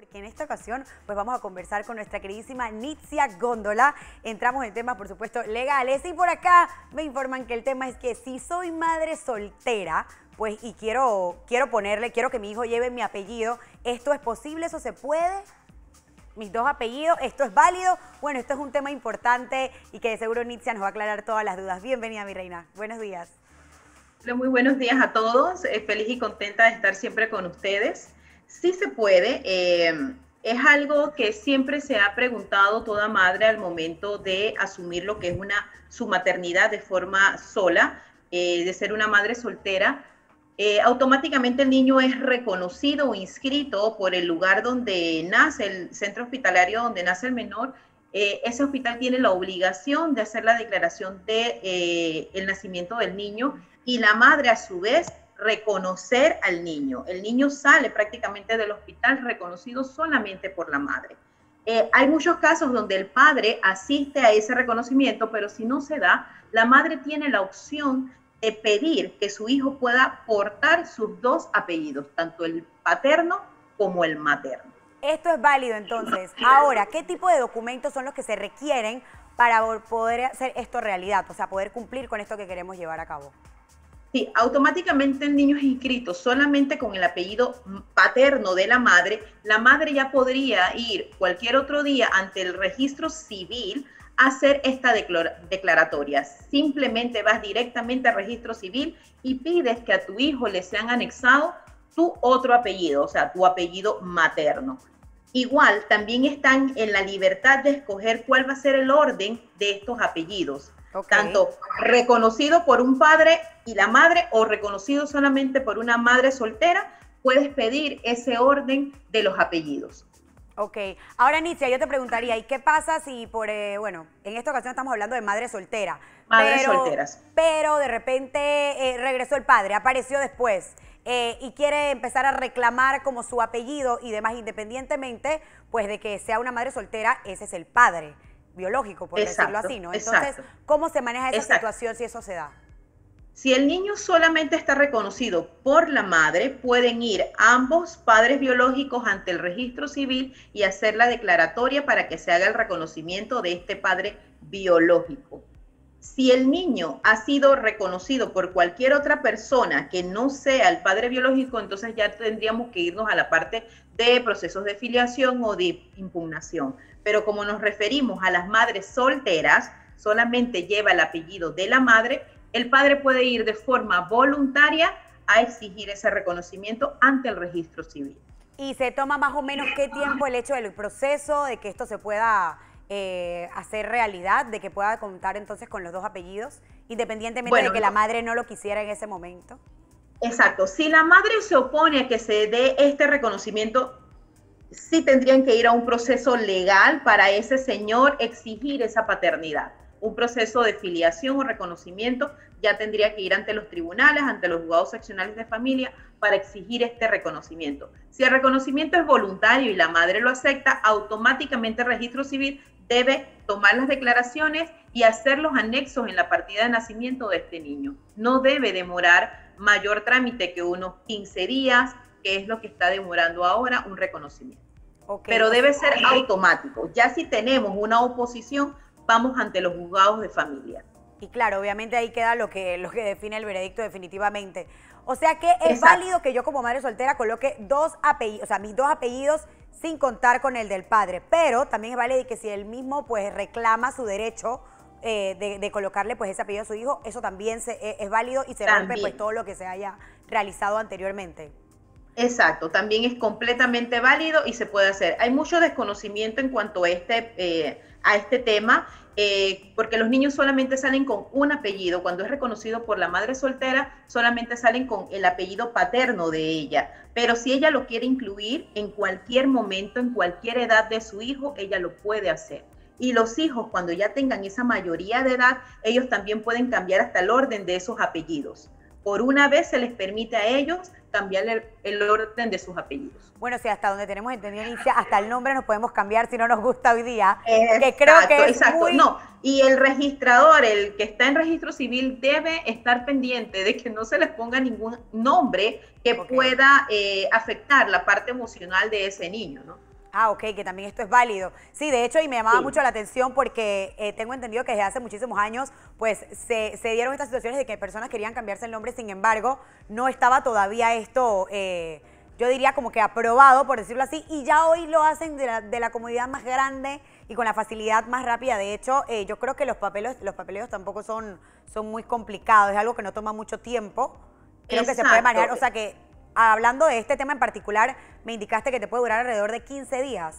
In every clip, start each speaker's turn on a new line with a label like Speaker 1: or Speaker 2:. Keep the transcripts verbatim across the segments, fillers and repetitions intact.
Speaker 1: porque en esta ocasión pues vamos a conversar con nuestra queridísima Nitzia Góndola. Entramos en temas, por supuesto, legales, y por acá me informan que el tema es que si soy madre soltera, pues y quiero, quiero ponerle, quiero que mi hijo lleve mi apellido, ¿esto es posible? ¿Eso se puede? Mis dos apellidos, ¿esto es válido? Bueno, esto es un tema importante y que de seguro Nitzia nos va a aclarar todas las dudas. Bienvenida, mi reina. Buenos días.
Speaker 2: Hola, muy buenos días a todos. Eh, feliz y contenta de estar siempre con ustedes. Sí se puede. Eh, es algo que siempre se ha preguntado toda madre al momento de asumir lo que es una, su maternidad de forma sola, eh, de ser una madre soltera. Eh, automáticamente el niño es reconocido o inscrito por el lugar donde nace, el centro hospitalario donde nace el menor. Eh, ese hospital tiene la obligación de hacer la declaración de eh, el nacimiento del niño, y la madre a su vez reconocer al niño. El niño sale prácticamente del hospital reconocido solamente por la madre. Eh, hay muchos casos donde el padre asiste a ese reconocimiento, pero si no se da, la madre tiene la opción de pedir que su hijo pueda portar sus dos apellidos, tanto el paterno como el materno.
Speaker 1: Esto es válido entonces. Ahora, ¿qué tipo de documentos son los que se requieren para poder hacer esto realidad? O sea, poder cumplir con esto que queremos llevar a cabo.
Speaker 2: Sí, automáticamente el niño es inscrito solamente con el apellido paterno de la madre. La madre ya podría ir cualquier otro día ante el registro civil a hacer esta declaratoria. Simplemente vas directamente al registro civil y pides que a tu hijo le sean anexado tu otro apellido, o sea, tu apellido materno. Igual, también están en la libertad de escoger cuál va a ser el orden de estos apellidos. Okay. Tanto reconocido por un padre y la madre o reconocido solamente por una madre soltera, puedes pedir ese orden de los apellidos.
Speaker 1: Ok. Ahora, Nitzia, yo te preguntaría, ¿y qué pasa si por, eh, bueno, en esta ocasión estamos hablando de madre soltera?
Speaker 2: Madres
Speaker 1: pero,
Speaker 2: solteras.
Speaker 1: Pero de repente eh, regresó el padre, apareció después eh, y quiere empezar a reclamar como su apellido y demás, independientemente pues de que sea una madre soltera, ese es el padre biológico, por
Speaker 2: exacto,
Speaker 1: decirlo así, ¿no? Entonces,
Speaker 2: exacto.
Speaker 1: ¿cómo se maneja esa
Speaker 2: exacto.
Speaker 1: situación si eso se da?
Speaker 2: Si el niño solamente está reconocido por la madre, pueden ir ambos padres biológicos ante el registro civil y hacer la declaratoria para que se haga el reconocimiento de este padre biológico. Si el niño ha sido reconocido por cualquier otra persona que no sea el padre biológico, entonces ya tendríamos que irnos a la parte de procesos de filiación o de impugnación. Pero como nos referimos a las madres solteras, solamente lleva el apellido de la madre, el padre puede ir de forma voluntaria a exigir ese reconocimiento ante el registro civil.
Speaker 1: ¿Y se toma más o menos qué tiempo el hecho del proceso, de que esto se pueda eh, hacer realidad, de que pueda contar entonces con los dos apellidos, independientemente bueno, de que no. la madre no lo quisiera en ese momento?
Speaker 2: Exacto. Si la madre se opone a que se dé este reconocimiento, sí tendrían que ir a un proceso legal para ese señor exigir esa paternidad. Un proceso de filiación o reconocimiento ya tendría que ir ante los tribunales, ante los juzgados seccionales de familia para exigir este reconocimiento. Si el reconocimiento es voluntario y la madre lo acepta, automáticamente el registro civil debe tomar las declaraciones y hacer los anexos en la partida de nacimiento de este niño. No debe demorar mayor trámite que unos quince días, que es lo que está demorando ahora un reconocimiento. Okay. Pero debe ser automático. Ya si tenemos una oposición, vamos ante los juzgados de familia.
Speaker 1: Y claro, obviamente ahí queda lo que, lo que define el veredicto definitivamente. O sea que es
Speaker 2: Exacto.
Speaker 1: válido que yo como madre soltera coloque dos apellidos, o sea, mis dos apellidos sin contar con el del padre, pero también es válido que si él mismo pues reclama su derecho eh, de, de colocarle pues ese apellido a su hijo, eso también se, eh, es válido y se
Speaker 2: también.
Speaker 1: rompe pues todo lo que se haya realizado anteriormente.
Speaker 2: Exacto, también es completamente válido y se puede hacer. Hay mucho desconocimiento en cuanto a este, eh, a este tema, eh, porque los niños solamente salen con un apellido. Cuando es reconocido por la madre soltera, solamente salen con el apellido paterno de ella. Pero si ella lo quiere incluir en cualquier momento, en cualquier edad de su hijo, ella lo puede hacer. Y los hijos, cuando ya tengan esa mayoría de edad, ellos también pueden cambiar hasta el orden de esos apellidos. Por una vez se les permite a ellos cambiar el, el orden de sus apellidos.
Speaker 1: Bueno, sí, hasta donde tenemos entendido, Nitzia, hasta el nombre nos podemos cambiar si no nos gusta hoy día.
Speaker 2: Exacto,
Speaker 1: que creo que es
Speaker 2: exacto.
Speaker 1: Muy...
Speaker 2: No, y el registrador, el que está en registro civil, debe estar pendiente de que no se les ponga ningún nombre que okay. pueda eh, afectar la parte emocional de ese niño, ¿no?
Speaker 1: Ah, ok, que también esto es válido. Sí, de hecho, y me llamaba
Speaker 2: Sí.
Speaker 1: mucho la atención porque eh, tengo entendido que desde hace muchísimos años, pues, se, se dieron estas situaciones de que personas querían cambiarse el nombre, sin embargo, no estaba todavía esto, eh, yo diría como que aprobado, por decirlo así, y ya hoy lo hacen de la, de la comodidad más grande y con la facilidad más rápida. De hecho, eh, yo creo que los papeles, los papeleos tampoco son, son muy complicados, es algo que no toma mucho tiempo. Creo
Speaker 2: Exacto.
Speaker 1: que se puede manejar, o sea que, hablando de este tema en particular, me indicaste que te puede durar alrededor de quince días.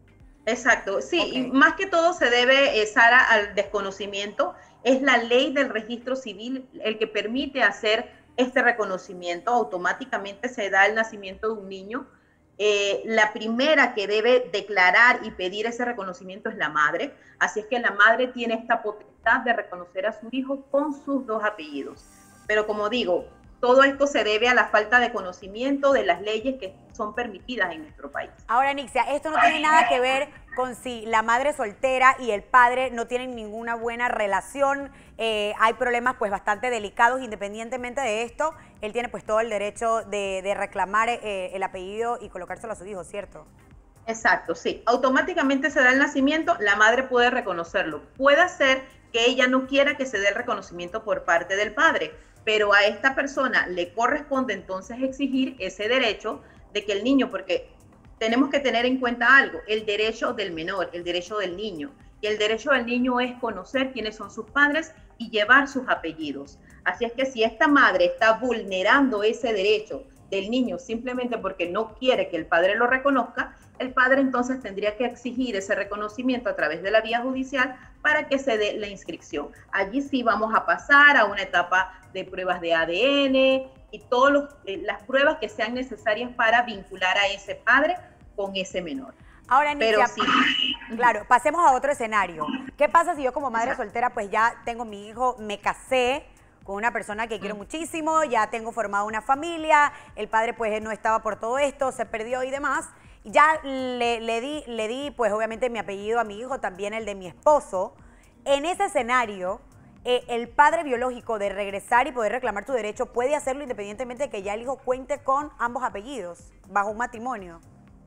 Speaker 2: Exacto, sí,
Speaker 1: Ok.
Speaker 2: y más que todo se debe, eh, Sara, al desconocimiento. Es la ley del registro civil el que permite hacer este reconocimiento. Automáticamente se da el nacimiento de un niño. Eh, la primera que debe declarar y pedir ese reconocimiento es la madre. Así es que la madre tiene esta potestad de reconocer a su hijo con sus dos apellidos. Pero como digo, todo esto se debe a la falta de conocimiento de las leyes que son permitidas en nuestro país.
Speaker 1: Ahora, Nixia, esto no tiene nada que ver con si la madre soltera y el padre no tienen ninguna buena relación. Eh, hay problemas pues bastante delicados. Independientemente de esto, él tiene pues todo el derecho de, de reclamar eh, el apellido y colocárselo a su hijo, ¿cierto?
Speaker 2: Exacto, sí. Automáticamente se da el nacimiento, la madre puede reconocerlo. Puede ser que ella no quiera que se dé el reconocimiento por parte del padre, pero a esta persona le corresponde entonces exigir ese derecho de que el niño, porque tenemos que tener en cuenta algo, el derecho del menor, el derecho del niño. Y el derecho del niño es conocer quiénes son sus padres y llevar sus apellidos. Así es que si esta madre está vulnerando ese derecho del niño simplemente porque no quiere que el padre lo reconozca, el padre entonces tendría que exigir ese reconocimiento a través de la vía judicial para que se dé la inscripción. Allí sí vamos a pasar a una etapa de pruebas de A D N y todas eh, las pruebas que sean necesarias para vincular a ese padre con ese menor.
Speaker 1: Ahora, Nixia,
Speaker 2: Pero sí.
Speaker 1: claro, pasemos a otro escenario. ¿Qué pasa si yo como madre soltera pues ya tengo mi hijo, me casé con una persona que quiero muchísimo, ya tengo formado una familia, el padre pues no estaba por todo esto, se perdió y demás? Ya le, le, di, le di, pues obviamente mi apellido a mi hijo, también el de mi esposo. En ese escenario, eh, el padre biológico de regresar y poder reclamar tu derecho puede hacerlo independientemente de que ya el hijo cuente con ambos apellidos, bajo un matrimonio.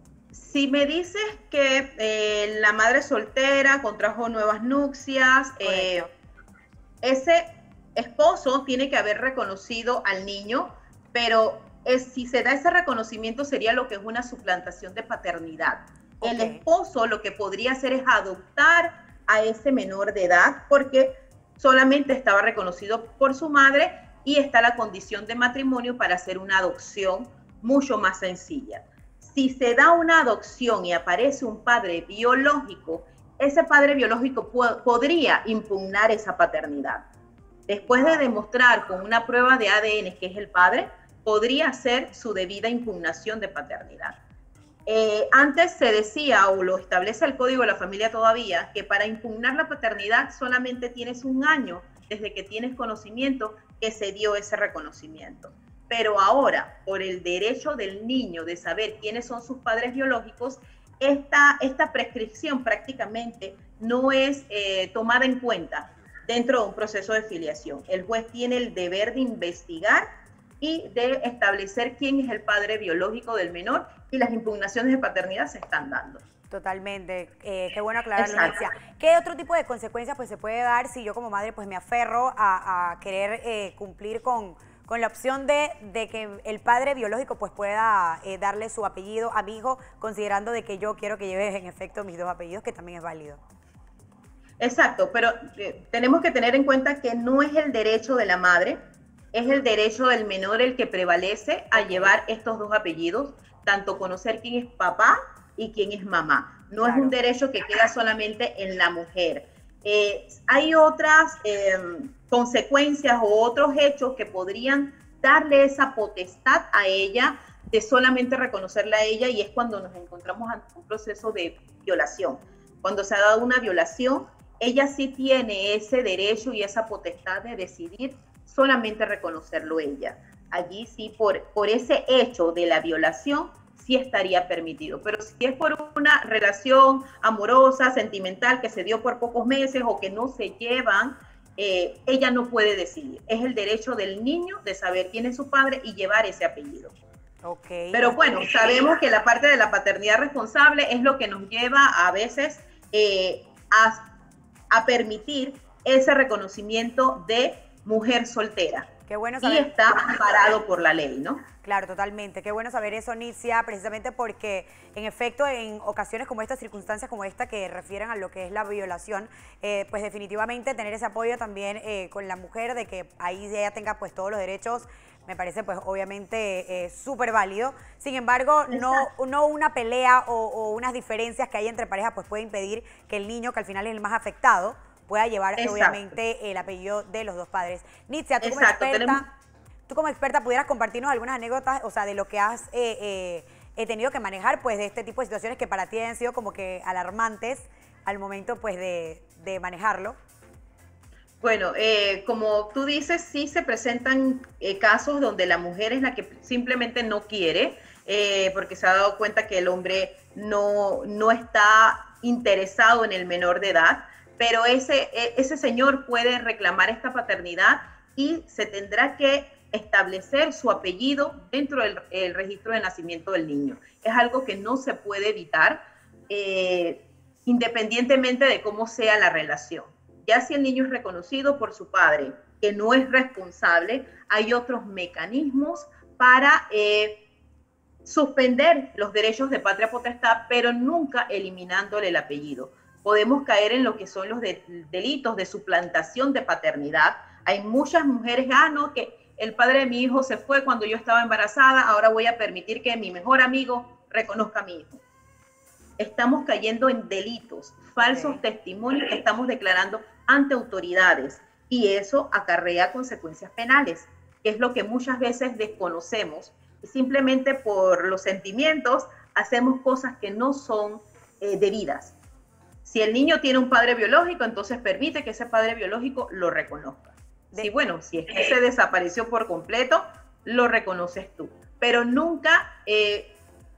Speaker 2: Si me dices que eh, la madre soltera contrajo nuevas nupcias, eh, ese esposo tiene que haber reconocido al niño, pero es, si se da ese reconocimiento sería lo que es una suplantación de paternidad. Okay. El esposo lo que podría hacer es adoptar a ese menor de edad porque solamente estaba reconocido por su madre y está la condición de matrimonio para hacer una adopción mucho más sencilla. Si se da una adopción y aparece un padre biológico, ese padre biológico po- podría impugnar esa paternidad. Después de demostrar con una prueba de A D N que es el padre, podría hacer su debida impugnación de paternidad. Eh, antes se decía, o lo establece el Código de la Familia todavía, que para impugnar la paternidad solamente tienes un año desde que tienes conocimiento que se dio ese reconocimiento. Pero ahora, por el derecho del niño de saber quiénes son sus padres biológicos, esta, esta prescripción prácticamente no es eh, tomada en cuenta dentro de un proceso de filiación. El juez tiene el deber de investigar y de establecer quién es el padre biológico del menor y las impugnaciones de paternidad se están dando.
Speaker 1: Totalmente, eh, qué bueno aclararlo, Nixia. ¿Qué otro tipo de consecuencias pues, se puede dar si yo como madre pues, me aferro a, a querer eh, cumplir con, con la opción de, de que el padre biológico pues, pueda eh, darle su apellido a mi hijo, considerando de que yo quiero que lleve en efecto mis dos apellidos, que también es válido?
Speaker 2: Exacto, pero eh, tenemos que tener en cuenta que no es el derecho de la madre, es el derecho del menor el que prevalece a llevar estos dos apellidos, tanto conocer quién es papá y quién es mamá. No claro. Es un derecho que queda solamente en la mujer. Eh, hay otras eh, consecuencias o otros hechos que podrían darle esa potestad a ella de solamente reconocerla a ella, y es cuando nos encontramos ante un proceso de violación. Cuando se ha dado una violación, ella sí tiene ese derecho y esa potestad de decidir solamente reconocerlo ella. Allí sí, por, por ese hecho de la violación, sí estaría permitido. Pero si es por una relación amorosa, sentimental, que se dio por pocos meses o que no se llevan, eh, ella no puede decidir. Es el derecho del niño de saber quién es su padre y llevar ese apellido.
Speaker 1: Okay.
Speaker 2: Pero bueno, sabemos que la parte de la paternidad responsable es lo que nos lleva a veces eh, a, a permitir ese reconocimiento de mujer soltera.
Speaker 1: Qué bueno saber.
Speaker 2: Y está amparado por la ley, ¿no?
Speaker 1: Claro, totalmente. Qué bueno saber eso, Nitzia, precisamente porque, en efecto, en ocasiones como estas, circunstancias como esta que refieren a lo que es la violación, eh, pues definitivamente tener ese apoyo también eh, con la mujer, de que ahí ella tenga pues todos los derechos, me parece pues obviamente eh, súper válido. Sin embargo, no, no una pelea o, o unas diferencias que hay entre parejas pues puede impedir que el niño, que al final es el más afectado, pueda llevar Exacto. obviamente el apellido de los dos padres. Nitzia, tú como
Speaker 2: Exacto,
Speaker 1: experta...
Speaker 2: tenemos...
Speaker 1: Tú como experta pudieras compartirnos algunas anécdotas, o sea, de lo que has eh, eh, tenido que manejar, pues, de este tipo de situaciones que para ti han sido como que alarmantes al momento, pues, de, de manejarlo.
Speaker 2: Bueno, eh, como tú dices, sí se presentan eh, casos donde la mujer es la que simplemente no quiere, eh, porque se ha dado cuenta que el hombre no, no está interesado en el menor de edad, pero ese, ese señor puede reclamar esta paternidad y se tendrá que establecer su apellido dentro del el registro de nacimiento del niño. Es algo que no se puede evitar, eh, independientemente de cómo sea la relación. Ya si el niño es reconocido por su padre, que no es responsable, hay otros mecanismos para eh, suspender los derechos de patria potestad, pero nunca eliminándole el apellido. Podemos caer en lo que son los de, delitos de suplantación de paternidad. Hay muchas mujeres, ah, no, que el padre de mi hijo se fue cuando yo estaba embarazada, ahora voy a permitir que mi mejor amigo reconozca a mi hijo. Estamos cayendo en delitos, falsos okay. testimonios que estamos declarando ante autoridades y eso acarrea consecuencias penales, que es lo que muchas veces desconocemos y simplemente por los sentimientos hacemos cosas que no son eh, debidas. Si el niño tiene un padre biológico, entonces permite que ese padre biológico lo reconozca. Sí, bueno, si es que se desapareció por completo, lo reconoces tú. Pero nunca eh,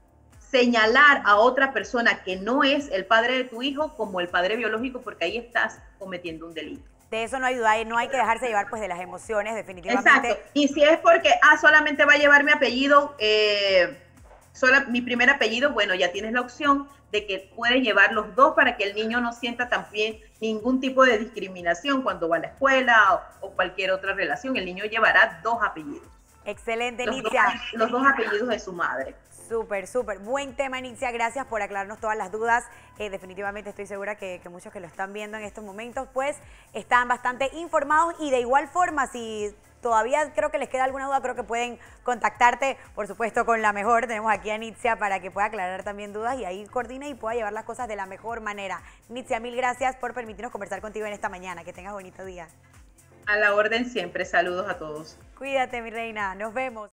Speaker 2: señalar a otra persona que no es el padre de tu hijo como el padre biológico, porque ahí estás cometiendo un delito.
Speaker 1: De eso no hay duda, no hay que dejarse llevar pues de las emociones, definitivamente.
Speaker 2: Exacto. Y si es porque, ah, solamente va a llevar mi apellido, eh, sola, mi primer apellido, bueno, ya tienes la opción de que puede llevar los dos para que el niño no sienta también ningún tipo de discriminación cuando va a la escuela o, o cualquier otra relación. El niño llevará dos apellidos.
Speaker 1: Excelente,
Speaker 2: los
Speaker 1: Nitzia.
Speaker 2: Dos, los dos apellidos de su madre.
Speaker 1: Súper, súper. Buen tema, Nitzia. Gracias por aclararnos todas las dudas. Eh, definitivamente estoy segura que, que muchos que lo están viendo en estos momentos, pues, están bastante informados y de igual forma, si todavía creo que les queda alguna duda, creo que pueden contactarte, por supuesto, con la mejor. Tenemos aquí a Nitzia para que pueda aclarar también dudas y ahí coordine y pueda llevar las cosas de la mejor manera. Nitzia, mil gracias por permitirnos conversar contigo en esta mañana. Que tengas bonito día.
Speaker 2: A la orden siempre. Saludos a todos.
Speaker 1: Cuídate, mi reina. Nos vemos.